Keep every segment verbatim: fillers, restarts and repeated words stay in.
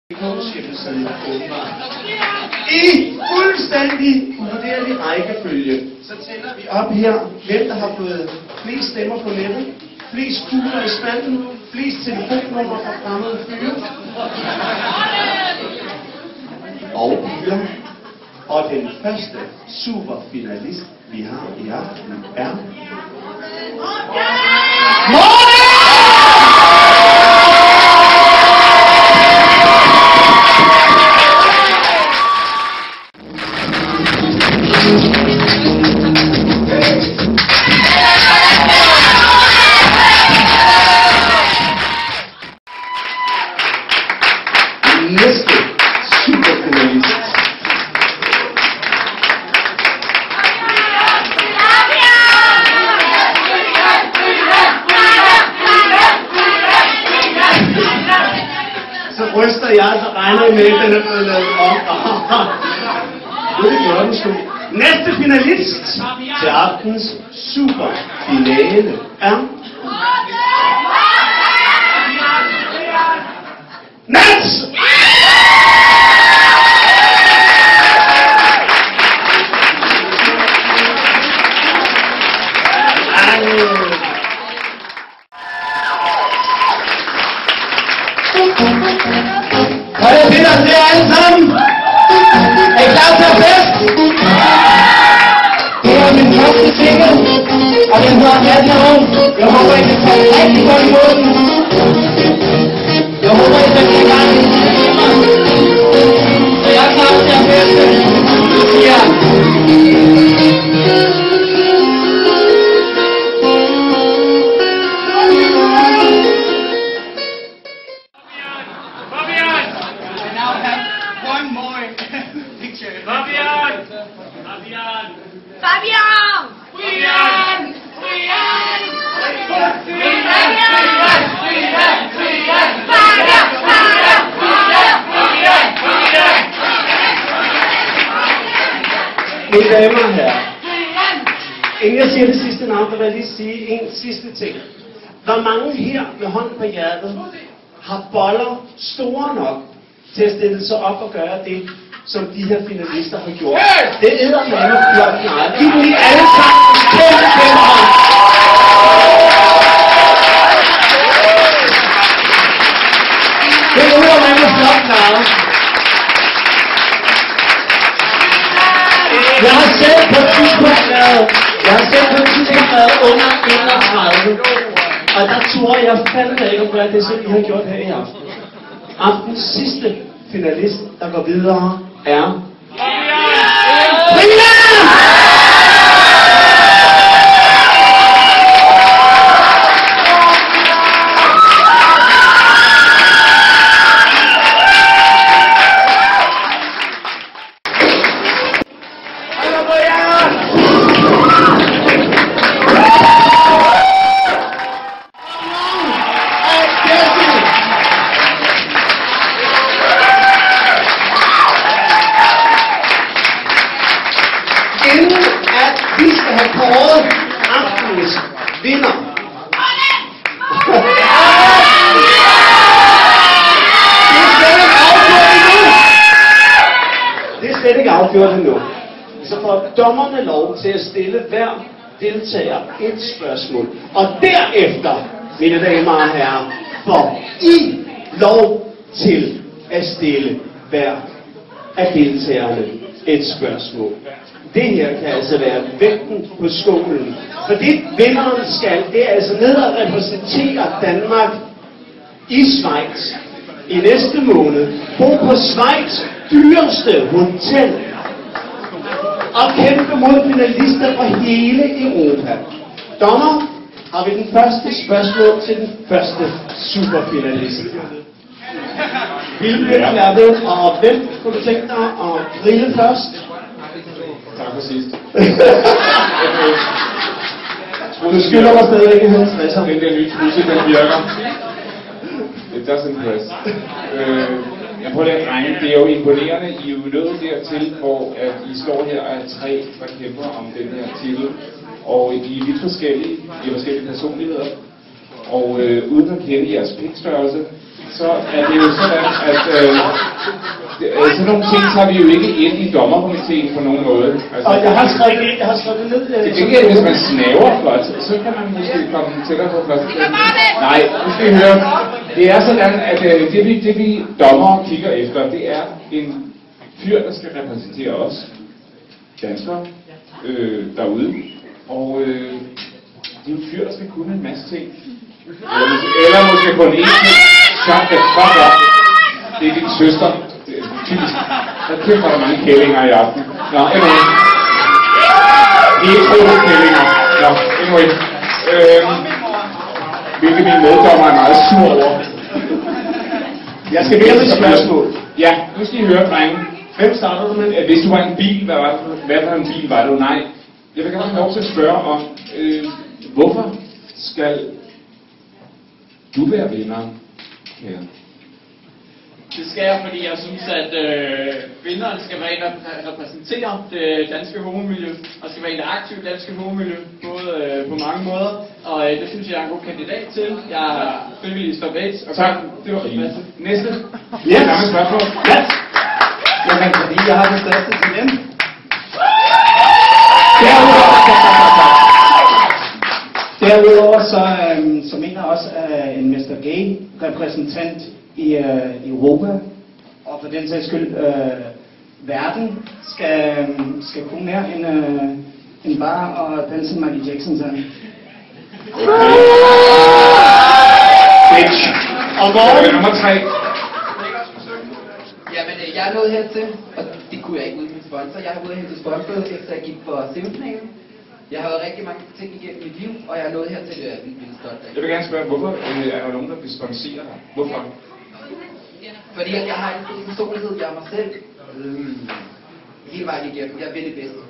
Hjemmesiden åbenbart. I fuldstændig uvurderlig rækkefølge, så tæller vi op her, hvem der har fået flest stemmer på nettet, flest kugler i spanden, flest telefonnummer fra fremmede fyre og piger. Og den første superfinalist, vi har i aften, er Morten! Næste superfinalist. Så ryster jeg, så regner jeg med, at den er blevet lavet om. Det gjorde den sgu. Næste finalist til aftens superfinale er Nats! Og det finder os der alle sammen. Er I klar til at fest? Det er min første single, og den hedder Natten er ung. Jeg håber, I kan tage rigtig godt imod den. Jeg håber, I kan blive i gang. Så jeg er klar til at feste. Ja. Fabian! Fabian! Fabian! Fabian! Fabian! Mine damer og herrer, inden jeg siger det sidste navn, vil jeg lige sige en sidste ting. Hvor mange her med hånden på hjertet har boller store nok til at stille sig op og gøre det, som de her finalister har gjort? Det æder man og flot nej. Giv dem lige alle sammen kæmpe kæmpe hånd. Det æder man og flot nej. Jeg har selv på et tidspunkt været, jeg har selv på et tidspunkt været under enogtredive. Og der tror jeg fandme ikke at gøre det, som I har gjort her i aften. Aftens sidste finalist, der går videre, er Frida! Inden at vi skal have kåret aftenens vinder. Det er slet ikke afgjort endnu. Så får dommerne lov til at stille hver deltager et spørgsmål. Og derefter, mine damer og herrer, får I lov til at stille hver af deltagerne et spørgsmål. Det her kan altså være vægten på skolen. For det vinderen skal, det er altså ned og repræsentere Danmark i Schweiz i næste måned. Bo på Schweiz dyreste hotel. Og kæmpe mod finalister fra hele Europa. Dommer, har vi den første spørgsmål til den første superfinalist. Vil blive klappet, og hvem kunne du tænke dig at grille først? Tak for sidst. Du skylder mig stadig ikke have stresser. Den der nye trusse, den virker. It doesn't press. Øh, jeg prøver at regne. Det er jo imponerende. I er jo nået dertil, hvor at I står her og er tre, der kæmper om den her titel. Og I er vidt forskellige. I har forskellige personligheder. Og øh, uden at kende jeres pikstørrelse, så er det jo sådan, at øh, øh, sådan nogle ting tager vi jo ikke ind i dommerkomiteen på nogen måde. Altså, Og jeg har skrevet det, jeg har skrevet det ned. Øh, det er ikke, hvis man snaver flot, så kan man måske komme tættere på først. Nej, nu skal I høre. Det er sådan, at øh, det, vi, det vi dommere kigger efter, det er en fyr, der skal repræsentere os danskere øh, derude. Og øh, det er jo fyr, der skal kunne en masse ting. Eller måske, eller måske kun én ting. Sagt det, fuck op. Det er din søster. Det er typisk. Der kæmper der mange kællinger i aften. Nå, anyway. Vi er ikke troede kællinger. Nå, anyway. Øhm, hvilket mine meddommer er meget sur over. Jeg skal mere med spørgsmål. Ja, nu skal I høre, drenge. Hvem starter du med? Hvis du var en bil, hvad, var, hvad for en bil var du? Nej. Jeg vil gerne have lov til at spørge om, øh, hvorfor skal du være vinderen her? Det skal jeg, fordi jeg synes, at øh, vinderen skal være en, der repræsenterer det danske homomiljø, og skal være en, der er aktiv danske homomiljø, både øh, på mange måder, og øh, det synes jeg er en god kandidat til. Jeg er frivillig i Stop AIDS. Og tak, det var fint. Næste. Ja. Samme spørgsmål. Ja. Jamen, fordi jeg har det største til dem. Derudover så, øhm, så mener jeg også, at en mister Gay repræsentant i øh, Europa, og for den sags skyld øh, verden, skal, øhm, skal kunne mere end, øh, end bare og danse Michael Jackson sang. Bitch. Og Morten. Nummer tre. Jamen, øh, jeg er nået hertil, og det kunne jeg ikke uden min sponsor. Jeg har gået hen til sponsor, efter jeg gik på semifinalen. Jeg har været rigtig mange ting igennem mit liv, og jeg er nået hertil, at jeg er vildt stolt af. Jeg vil gerne spørge, hvorfor øh, er der nogen, der vil sponsere dig? Hvorfor? Fordi at jeg har en fed personlighed, jeg er mig selv. Mm. Hele vejen igennem. Jeg vil det bedste.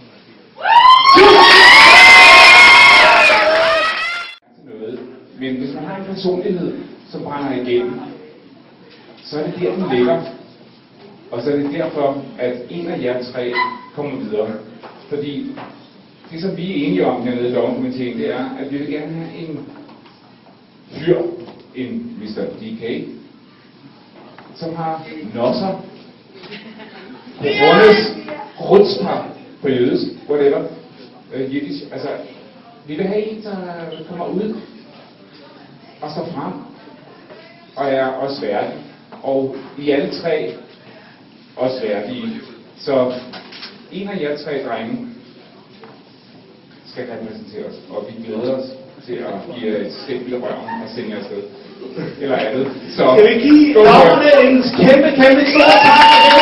Noget. Men hvis man har en personlighed, som brænder igennem, så er det der, den ligger. Og så er det derfor, at en af jer tre kommer videre. Fordi det, som vi er enige om hernede i dommerkomiteen, det er, at vi vil gerne have en fyr, en mister D K, som har nosser, rundes, rutspar på jødisk, whatever, uh, jiddisch. Altså, vi vil have en, der kommer ud og står frem, og er også værdig. Og I alle tre også værdige. Så en af jer tre drenge skal repræsentere os, og vi glæder os til at give jer et stempel i røven og sende jer afsted. Eller andet. Så skal vi give dommerne en kæmpe, kæmpe stor tak?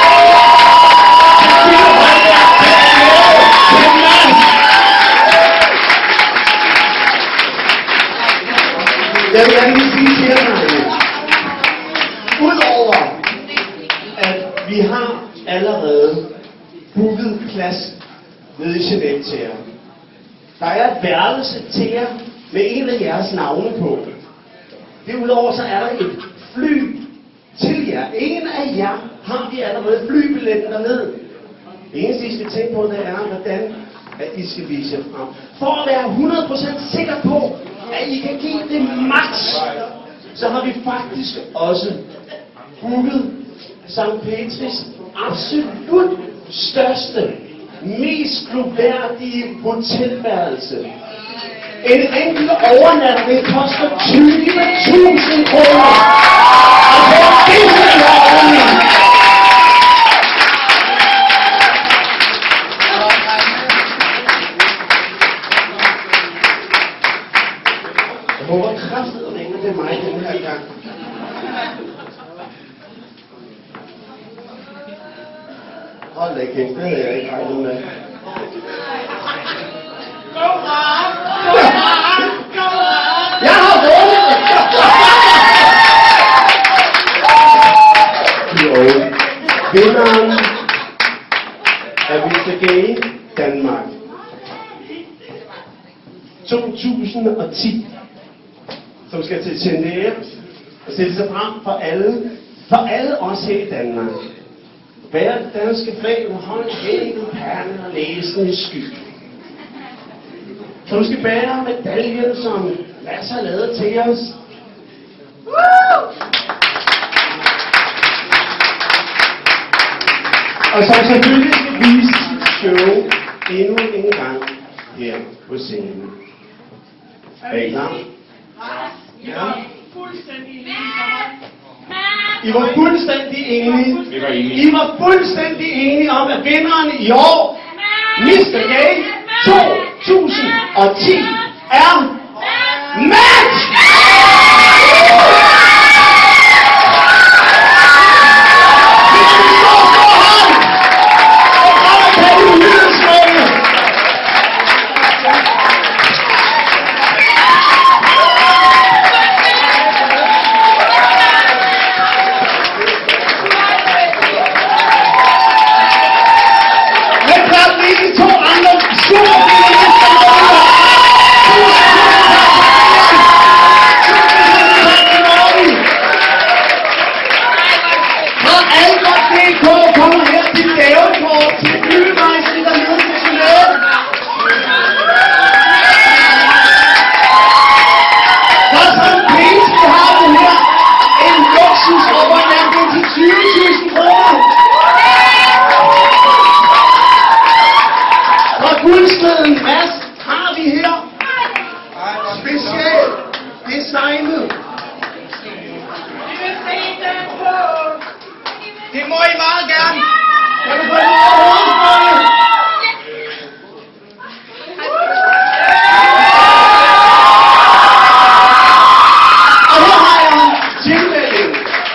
Jeg vil gerne lige sige til jer, udover at vi har allerede booket plads nede i Genève til jer. Der er et værelse til jer med en af jeres navne på. Derudover så er der et fly til jer. En af jer har vi allerede flybilletten dernede. Det eneste I skal tænke på, det er, hvordan at I skal vise jer frem. For at være hundrede procent sikker på, at I kan give det max, så har vi faktisk også booket Sankt Petris absolut største, mest glorværdige hotelværelse. En enkelt overnatning koster tyve tusind kroner. Og på disse lovene. Jeg håber kraftedeme ikke, det er mig den her gang. Hold da kæft, det havde jeg ikke regnet med. Jeg har vundet! Jo, vinderen af mister Gay Danmark to tusind og ti, som skal til Genève og sætte sig frem for alle, for alle os her i Danmark. Bære det danske flag med hånden hævet, perlen og næsen i sky. Som skal bære medaljen, som Mads har lavet til os. Woo! Og som selvfølgelig skal vise sit show endnu en gang her på scenen. Er I klar? Ja. I var fuldstændig enige. Vi var enige. I var fuldstændig enige om, at vinderen i år, mister Gay to tusind og ti, er Matt! Guldskeden Mads har vi her. Specielt designet. Det må I meget gerne. Kan du få en overhovedet? Og her har jeg tilmeldingen.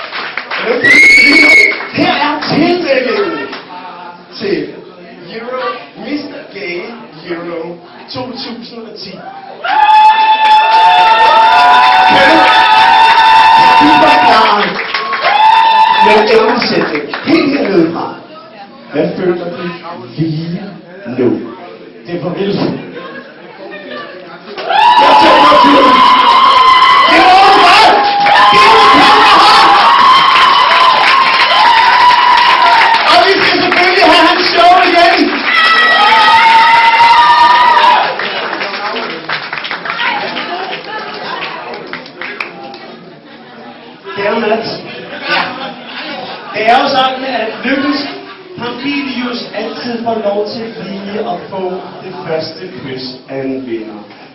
Her er tilmeldingen til Euro mister Gay Euro to tusind og ti. Kan du forklare med en udsætning helt hernede fra? Hvad føler du lige nu? Det er farvel. Jeg tænker til. Det er overfor! Det er overfor! Og vi skal selvfølgelig have hans show igen! Det er Mads. Ja. Det er jo sådan, at Lykkens Pampilius altid får lov til lige at få det første kys af en vinder.